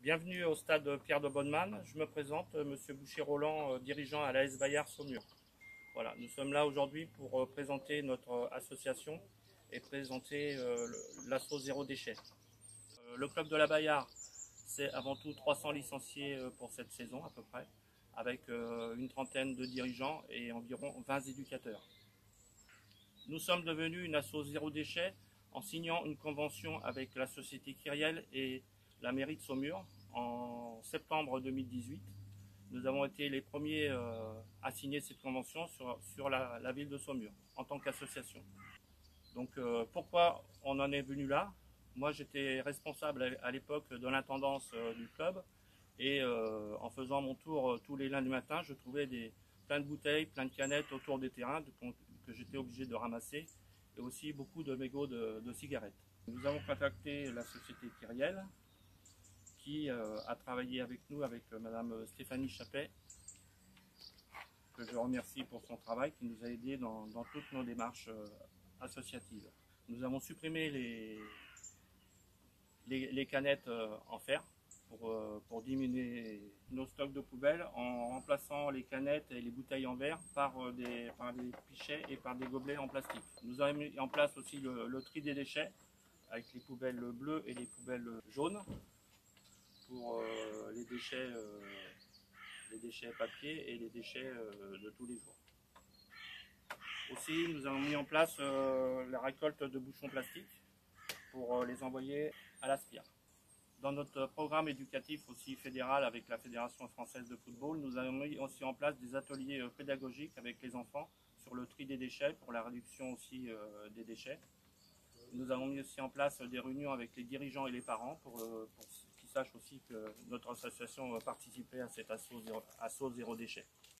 Bienvenue au stade Pierre de Bonnemann. Je me présente, Monsieur Boucher-Roland, dirigeant à l'AS Bayard Saumur. Voilà, nous sommes là aujourd'hui pour présenter notre association et présenter l'assaut zéro déchet. Le club de la Bayard, c'est avant tout 300 licenciés pour cette saison à peu près, avec une trentaine de dirigeants et environ 20 éducateurs. Nous sommes devenus une asso zéro déchet en signant une convention avec la société Kyriel et la mairie de Saumur en septembre 2018. Nous avons été les premiers à signer cette convention sur la ville de Saumur en tant qu'association. Donc pourquoi on en est venu là? Moi j'étais responsable à l'époque de l'intendance du club et en faisant mon tour tous les lundis matins, je trouvais plein de bouteilles, plein de canettes autour des terrains que j'étais obligé de ramasser et aussi beaucoup de mégots de cigarettes. Nous avons contacté la société Kyriel qui a travaillé avec nous, avec Madame Stéphanie Chappet, que je remercie pour son travail, qui nous a aidés dans toutes nos démarches associatives. Nous avons supprimé les canettes en fer pour diminuer nos stocks de poubelles en remplaçant les canettes et les bouteilles en verre par des pichets et par des gobelets en plastique. Nous avons mis en place aussi le tri des déchets avec les poubelles bleues et les poubelles jaunes pour les déchets papier et les déchets de tous les jours. Aussi, nous avons mis en place la récolte de bouchons plastiques pour les envoyer à l'Aspire. Dans notre programme éducatif aussi fédéral avec la Fédération française de football, nous avons mis aussi en place des ateliers pédagogiques avec les enfants sur le tri des déchets, pour la réduction aussi des déchets. Nous avons mis aussi en place des réunions avec les dirigeants et les parents pour qu'ils sachent aussi que notre association participait à cet assaut zéro déchet.